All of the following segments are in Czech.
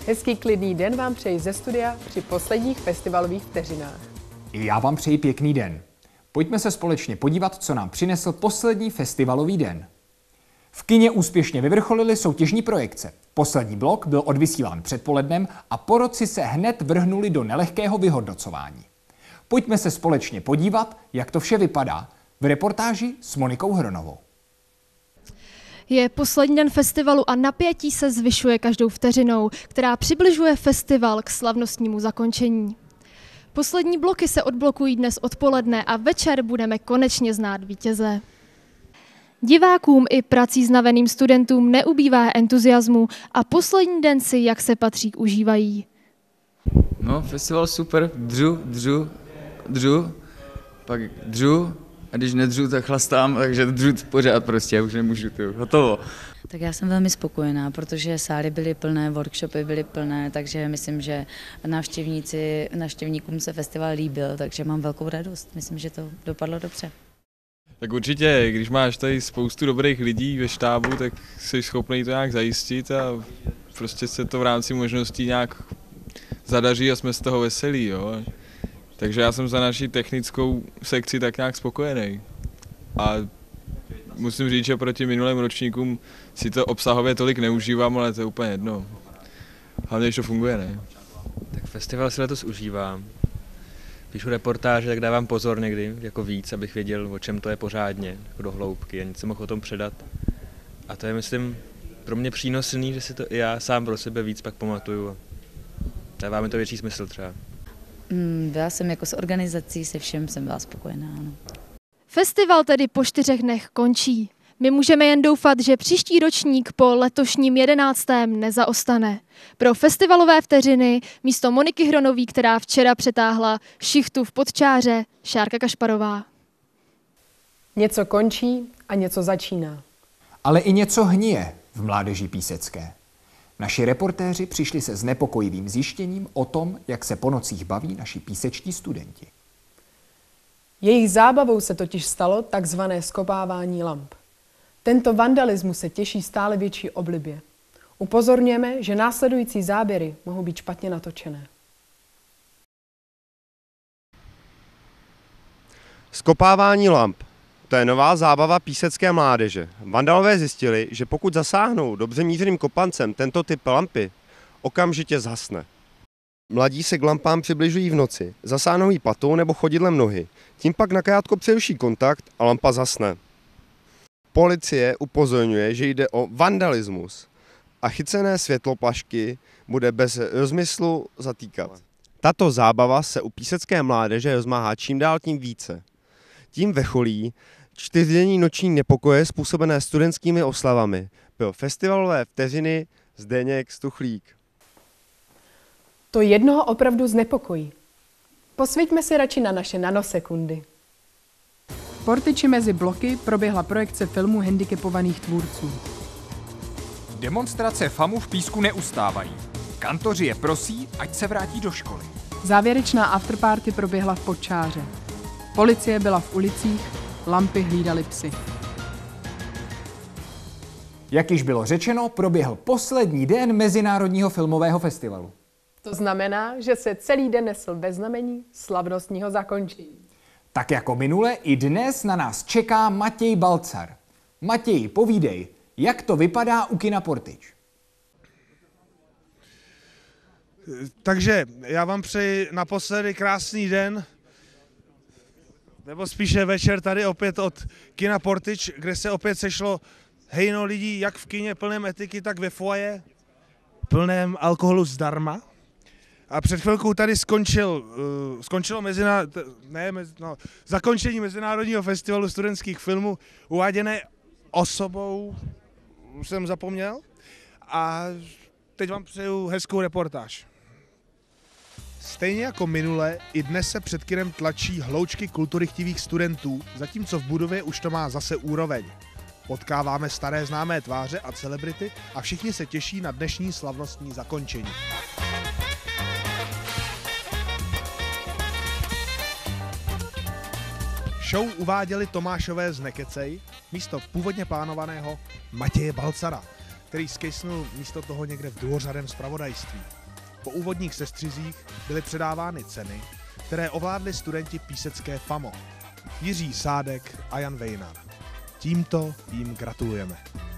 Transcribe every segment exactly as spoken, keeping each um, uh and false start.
Hezký klidný den vám přeji ze studia při posledních festivalových vteřinách. I já vám přeji pěkný den. Pojďme se společně podívat, co nám přinesl poslední festivalový den. V kině úspěšně vyvrcholily soutěžní projekce. Poslední blok byl odvysílán předpolednem a porotci se hned vrhnuli do nelehkého vyhodnocování. Pojďme se společně podívat, jak to vše vypadá. V reportáži s Monikou Hronovou. Je poslední den festivalu a napětí se zvyšuje každou vteřinou, která přibližuje festival k slavnostnímu zakončení. Poslední bloky se odblokují dnes odpoledne a večer budeme konečně znát vítěze. Divákům i prací znaveným studentům neubývá entuziasmu a poslední den si, jak se patří, užívají. No, festival super, dřu, dřu, dřu, pak dřu a když nedřu, tak chlastám, takže dřu pořád prostě, už nemůžu, to hotovo. Tak já jsem velmi spokojená, protože sály byly plné, workshopy byly plné, takže myslím, že návštěvníci, návštěvníkům se festival líbil, takže mám velkou radost. Myslím, že to dopadlo dobře. Tak určitě, když máš tady spoustu dobrých lidí ve štábu, tak jsi schopný to nějak zajistit a prostě se to v rámci možností nějak zadaří a jsme z toho veselí, jo. Takže já jsem za naši technickou sekci tak nějak spokojený. A musím říct, že proti minulým ročníkům si to obsahově tolik neužívám, ale to je úplně jedno. Hlavně, když to funguje, ne? Tak festival si letos užívám. Píšu reportáže, tak dávám pozor někdy, jako víc, abych věděl, o čem to je pořádně, jako do hloubky, a nic jsem mohl o tom předat. A to je, myslím, pro mě přínosný, že si to i já sám pro sebe víc pak pamatuju. Dává mi to větší smysl třeba. Byla jsem jako s organizací, se všem jsem byla spokojená, ano. Festival tedy po čtyřech dnech končí. My můžeme jen doufat, že příští ročník po letošním jedenáctém nezaostane. Pro festivalové vteřiny místo Moniky Hronový, která včera přetáhla šichtu v Podčáře, Šárka Kašparová. Něco končí a něco začíná. Ale i něco hnije v Mládeži písecké. Naši reportéři přišli se znepokojivým zjištěním o tom, jak se po nocích baví naši písečtí studenti. Jejich zábavou se totiž stalo takzvané skopávání lamp. Tento vandalismus se těší stále větší oblibě. Upozorňujeme, že následující záběry mohou být špatně natočené. Skopávání lamp. To je nová zábava písecké mládeže. Vandalové zjistili, že pokud zasáhnou dobře mířeným kopancem tento typ lampy, okamžitě zhasne. Mladí se k lampám přibližují v noci, zasáhnou jí patou nebo chodidlem nohy, tím pak nakrátko přeruší kontakt a lampa zhasne. Policie upozorňuje, že jde o vandalismus a chycené světloplašky bude bez rozmyslu zatýkat. Tato zábava se u písecké mládeže rozmáhá čím dál tím více. Tím vrcholí čtyřdenní noční nepokoje způsobené studentskými oslavami. Pro festivalové vteřiny Zdeněk Stuchlík. To jednoho opravdu znepokojí. Posvěťme si radši na naše nanosekundy. V Portyči mezi bloky proběhla projekce filmu handicapovaných tvůrců. Demonstrace FAMu v Písku neustávají. Kantoři je prosí, ať se vrátí do školy. Závěrečná afterparty proběhla v Podčáře. Policie byla v ulicích, lampy hlídaly psy. Jak již bylo řečeno, proběhl poslední den Mezinárodního filmového festivalu. To znamená, že se celý den nesl ve znamení slavnostního zakončení. Tak jako minule, i dnes na nás čeká Matěj Balcar. Matěj, povídej, jak to vypadá u kina Portyč? Takže já vám přeji naposledy krásný den, nebo spíše večer tady opět od kina Portyč, kde se opět sešlo hejno lidí, jak v kině plném etiky, tak ve foaje, plném alkoholu zdarma. A před chvilkou tady skončil, uh, skončilo mezina, ne, mez, no, zakončení Mezinárodního festivalu studentských filmů, uváděné osobou, už jsem zapomněl, a teď vám přeju hezkou reportáž. Stejně jako minule, i dnes se před kinem tlačí hloučky kulturychtivých studentů, zatímco v budově už to má zase úroveň. Potkáváme staré známé tváře a celebrity a všichni se těší na dnešní slavnostní zakončení. Show uváděli Tomášové z Nekecej místo původně plánovaného Matěje Balcara. který skejsnul místo toho někde v druhořadém zpravodajství. Po úvodních sestřizích byly předávány ceny, které ovládli studenti písecké FAMO. Jiří Sádek a Jan Vejnar. Tímto jim gratulujeme.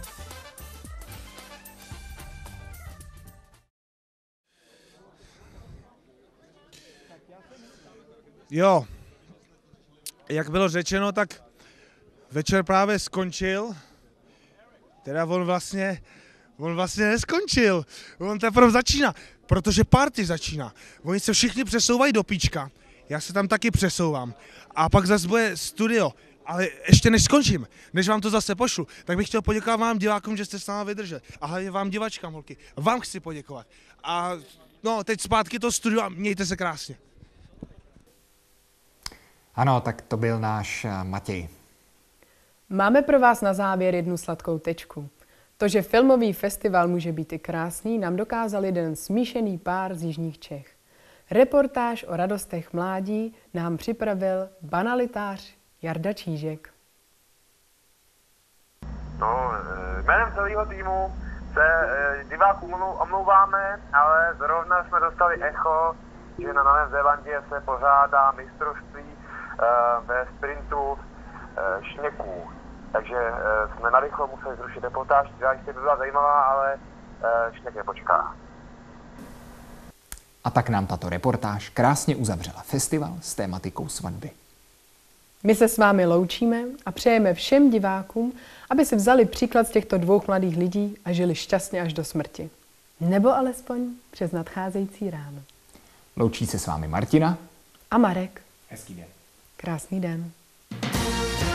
Jo, jak bylo řečeno, tak večer právě skončil. Teda on vlastně, on vlastně neskončil, on teprve začíná, protože party začíná. Oni se všichni přesouvají do píčka, já se tam taky přesouvám. A pak zase bude studio, ale ještě než skončím, než vám to zase pošlu, tak bych chtěl poděkovat vám divákům, že jste s námi vydrželi. A hlavně vám divačkám, holky, vám chci poděkovat. A no, teď zpátky to studio a mějte se krásně. Ano, tak to byl náš Matěj. Máme pro vás na závěr jednu sladkou tečku. To, že filmový festival může být i krásný, nám dokázal jeden smíšený pár z jižních Čech. Reportáž o radostech mládí nám připravil banalitář Jarda Čížek. No, jménem celého týmu se divákům omlouváme, ale zrovna jsme dostali echo, že na Novém Zélandě se pořádá mistrovství ve sprintu šněků. Takže jsme narychlo museli zrušit reportáž, která jistě by byla zajímavá, ale šněk nepočká. A tak nám tato reportáž krásně uzavřela festival s tématikou svatby. My se s vámi loučíme a přejeme všem divákům, aby si vzali příklad z těchto dvou mladých lidí a žili šťastně až do smrti. Nebo alespoň přes nadcházející ráno. Loučí se s vámi Martina a Marek. Hezký den. Krásný den.